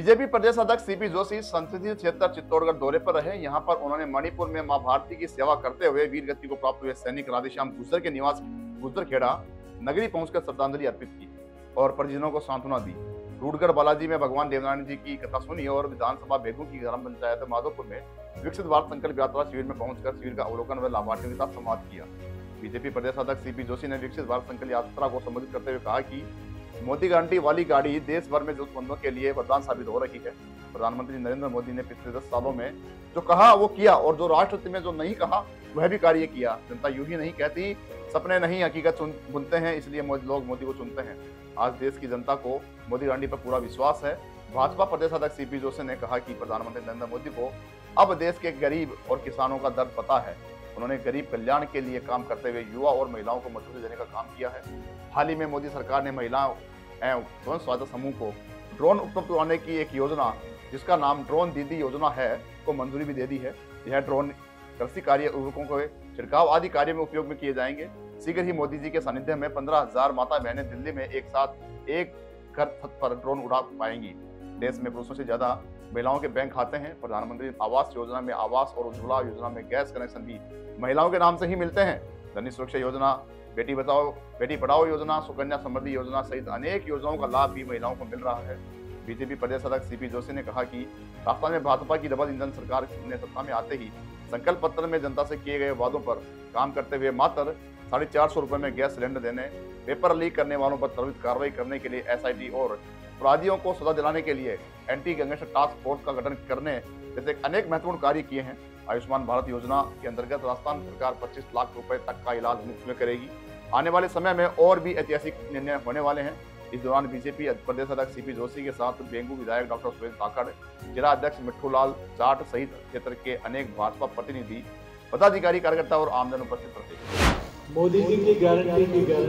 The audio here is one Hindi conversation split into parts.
बीजेपी प्रदेश अध्यक्ष सीपी जोशी संसदीय क्षेत्र चित्तौड़गढ़ दौरे पर रहे। यहां पर उन्होंने मणिपुर में मां भारती की सेवा करते हुए वीर गति को प्राप्त हुए सैनिक राधेश्याम गुर्जर के निवास गुर्जरखेड़ा नगरी पहुंचकर श्रद्धांजलि अर्पित की और परिजनों को सांत्वना दी। रूडगढ़ बालाजी में भगवान देवनारायण जी की कथा सुनी और विधानसभा बेगू की ग्राम पंचायत माधोपुर में विकसित भारत संकल्प यात्रा शिविर में पहुंचकर शिविर का अवलोकन व लाभार्थियों के साथ संवाद किया। बीजेपी प्रदेश अध्यक्ष सीपी जोशी ने विकसित भारत संकल्प यात्रा को संबोधित करते हुए कहा कि मोदी गारंटी वाली गाड़ी देश भर में जरूरतमंदों के लिए वरदान साबित हो रही है। प्रधानमंत्री नरेंद्र मोदी ने पिछले 10 सालों में जो कहा वो किया और जो राष्ट्रपति में जो नहीं कहा वह भी कार्य किया। जनता यूं ही नहीं कहती, सपने नहीं हकीकत बुनते हैं, इसलिए लोग मोदी को चुनते हैं। आज देश की जनता को मोदी गारंटी पर पूरा विश्वास है। भाजपा प्रदेश अध्यक्ष सीपी जोशी ने कहा कि प्रधानमंत्री नरेंद्र मोदी को अब देश के गरीब और किसानों का दर्द पता है। उन्होंने गरीब कल्याण के लिए काम करते हुए युवा और महिलाओं को मजबूती देने का काम किया है। हाल ही में मोदी सरकार ने महिलाओं एवं स्वयं सहायता समूह को ड्रोन उपलब्ध कराने की एक योजना जिसका नाम ड्रोन दीदी योजना है को मंजूरी भी दे दी है। यह ड्रोन कृषि कार्य, उर्वरकों के छिड़काव आदि कार्य में उपयोग में किए जाएंगे। शीघ्र ही मोदी जी के सानिध्य में 15,000 माता बहनें दिल्ली में एक साथ एक घर छत पर ड्रोन उड़ा पाएंगी। देश में पुरुषों से ज्यादा महिलाओं के बैंक खाते हैं। प्रधानमंत्री आवास योजना में आवास और उज्ज्वला योजना में गैस कनेक्शन भी महिलाओं के नाम से ही मिलते हैं। धनी सुरक्षा योजना, बेटी बचाओ बेटी पढ़ाओ योजना, सुकन्या समृद्धि योजना सहित अनेक योजनाओं का लाभ भी महिलाओं को मिल रहा है। बीजेपी प्रदेश अध्यक्ष सीपी जोशी ने कहा कि राजस्थान में भाजपा की डबल इंजन सरकार ने सत्ता में आते ही संकल्प पत्र में जनता से किए गए वादों पर काम करते हुए मात्र 450 रुपए में गैस सिलेंडर देने, पेपर लीक करने वालों पर त्वरित कार्रवाई करने के लिए SIT और अपराधियों को सजा दिलाने के लिए एंटी गैंगस्टर टास्क फोर्स का गठन करने जैसे अनेक महत्वपूर्ण कार्य किए हैं। आयुष्मान भारत योजना के अंतर्गत राजस्थान सरकार 25 लाख रुपए तक का इलाज मुफ्त में करेगी। आने वाले समय में और भी ऐतिहासिक निर्णय होने वाले हैं। इस दौरान बीजेपी प्रदेश अध्यक्ष सीपी जोशी के साथ बेंगू विधायक डॉक्टर सुरेश धाकड़, जिला अध्यक्ष मिट्ठू लाल जाट सहित क्षेत्र के अनेक भाजपा प्रतिनिधि, पदाधिकारी, कार्यकर्ता और आमजन उपस्थित रहे। मोदी जी की गारंटी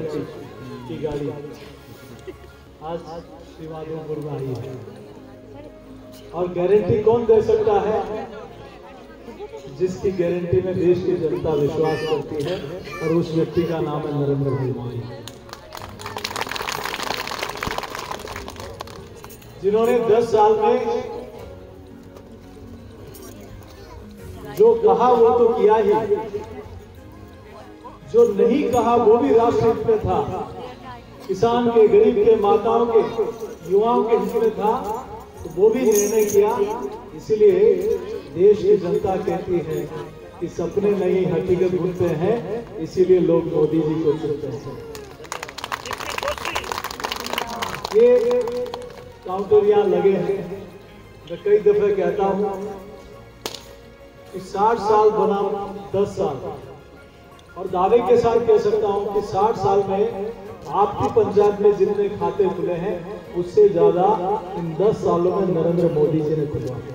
की गाड़ी आज माधोपुर में आई है और गारंटी कौन दे सकता है? जिसकी गारंटी में देश की जनता विश्वास करती है और उस व्यक्ति का नाम है नरेंद्र मोदी, जिन्होंने 10 साल में जो कहा वो तो किया ही, जो नहीं कहा वो भी राष्ट्रहित में था, किसान के, गरीब के, माताओं के, युवाओं के हित में था, तो वो भी निर्णय किया। इसीलिए देश की जनता कहती है कि सपने नहीं हकीकत बुनते हैं, इसीलिए लोग मोदी जी को चुनते हैं। ये काउंटर यहाँ लगे हैं। मैं कई दफे कहता हूँ कि 60 साल बना 10 साल, और दावे के साथ कह सकता हूँ कि 60 साल में आपकी पंचायत में जितने खाते खुले हैं उससे ज्यादा इन 10 सालों में नरेंद्र मोदी जी ने खुलवाए।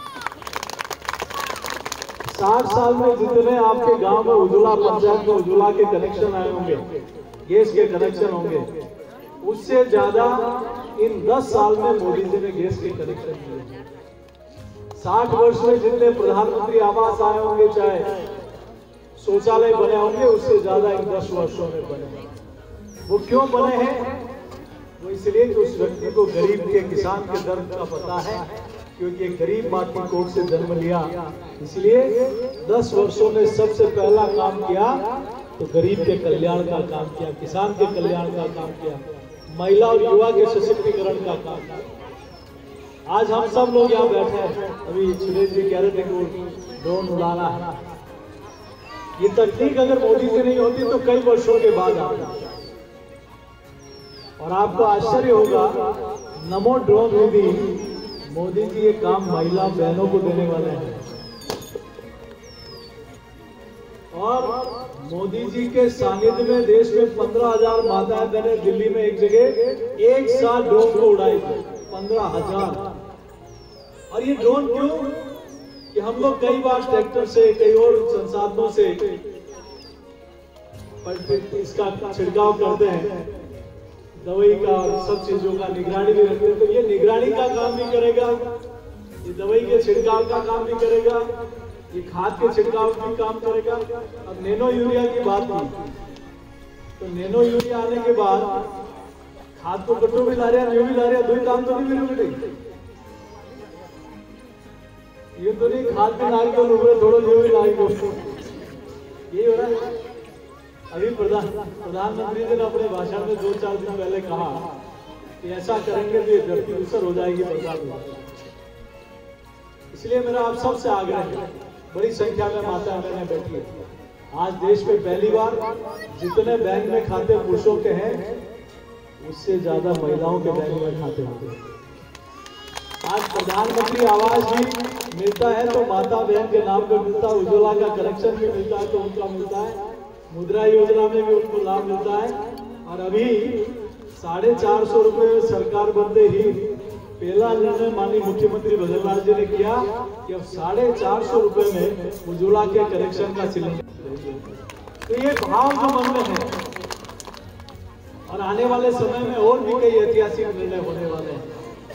60 साल में जितने आपके गांव में उज्ज्वला पंचायत में उज्ज्वला के कनेक्शन आए होंगे, गैस के कनेक्शन होंगे, उससे ज्यादा इन 10 साल में मोदी जी ने गैस के कनेक्शन दिए। 60 वर्ष में जितने प्रधानमंत्री आवास आए होंगे, चाहे शौचालय बने होंगे, उससे ज्यादा इन 10 वर्षों में बने। वो क्यों बने हैं? वो इसलिए कि उस व्यक्ति को गरीब के, किसान के दर्द का पता है, क्योंकि गरीब माँ की कोख से जन्म लिया। इसलिए 10 वर्षों में सबसे पहला काम किया तो गरीब के कल्याण का काम किया, किसान के कल्याण का काम किया, महिला और युवा के सशक्तिकरण का काम किया। आज हम सब लोग यहाँ बैठे हैं। अभी सुरेश जी कह रहे थे कि ड्रोन उड़ाना है। ये तकनीक अगर मोदी से नहीं होती तो कई वर्षों के बाद आती। और आपको आश्चर्य होगा, नमो ड्रोन दीदी, मोदी जी ये काम महिला बहनों को देने वाले हैं। और मोदी जी के सानिध्य में देश में 15,000 माताएं बहनें दिल्ली में एक जगह एक साथ ड्रोन को उड़ाई थी, 15,000। और ये ड्रोन क्यों? कि हम लोग कई बार ट्रैक्टर से, कई और संसाधनों से इसका छिड़काव करते हैं, दवाई का और सब चीजों का निगरानी भी रखते हैं। तो ये निगरानी का काम भी करेगा, ये दवाई के छिड़काव का काम भी करेगा, ये खाद के छिड़काव भी काम करेगा। अब नैनो यूरिया की बात की तो नैनो यूरिया आने के बाद खाद को कट्टो भी ला रहे हैं, भी ला रहे हैं, दो ही काम तो नहीं मिलेंगे। ये तो नहीं खाद में नाग तो ऊपर थोड़ा जो भी नाग को यही हो रहा है। अभी प्रधानमंत्री जी ने अपने भाषण में 2-4 दिन पहले कहा कि ऐसा करेंगे तो ये धरती दूसर हो जाएगी, बर्बाद हो जाएगी। इसलिए मेरा आप सबसे आग्रह है, बड़ी संख्या में माता बहनें बैठी है। आज देश में पहली बार जितने बैंक में खाते पुरुषों के हैं उससे ज्यादा महिलाओं के बैंक में खाते होते हैं। आज प्रधानमंत्री आवास भी मिलता है तो माता बहन के नाम पर मिलता है, उज्ज्वला का कनेक्शन भी मिलता है तो उनका मिलता है, मुद्रा योजना में भी उनको लाभ मिलता है। और अभी 450 रुपए में सरकार बनते ही पहला निर्णय माननीय मुख्यमंत्री भजनलाल जी ने किया कि अब 450 रुपए में उज्ज्वला के कनेक्शन का सिलेंडर। तो ये भाव जो मन में है और आने वाले समय में और भी कई ऐतिहासिक निर्णय होने वाले हैं।